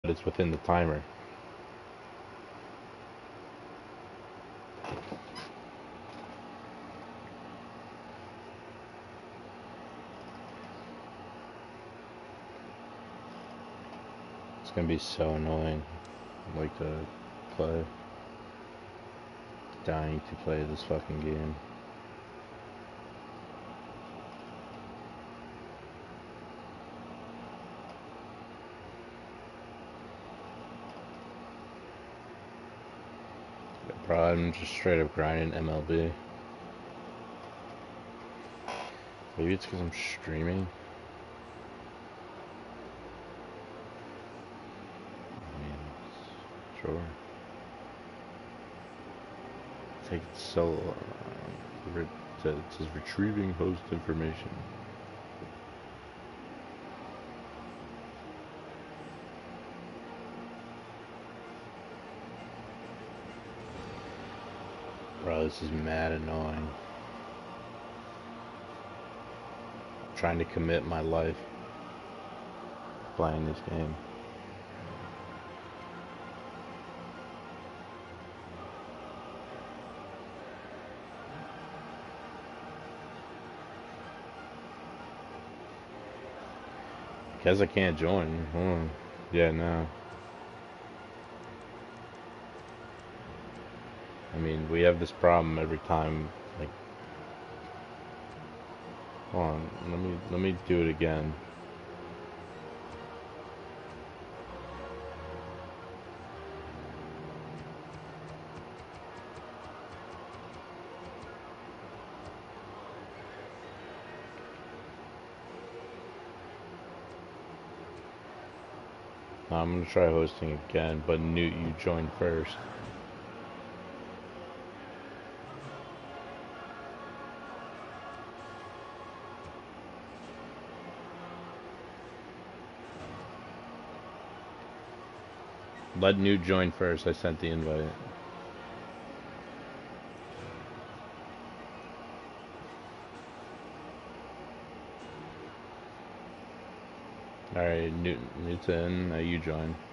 it's within the timer. It's gonna be so annoying. Like to play. Dying to play this fucking game. Probably I'm just straight up grinding MLB. Maybe it's because I'm streaming. I mean, sure. Take it so long. It says retrieving host information. Bro, this is mad annoying. I'm trying to commit my life playing this game. Guess I can't join. Oh, yeah, no. I mean, we have this problem every time. Like, hold on. Let me do it again. I'm gonna try hosting again, but Newt, you joined first. Let Newt join first. I sent the invite. Alright, Newt's in. Now you join.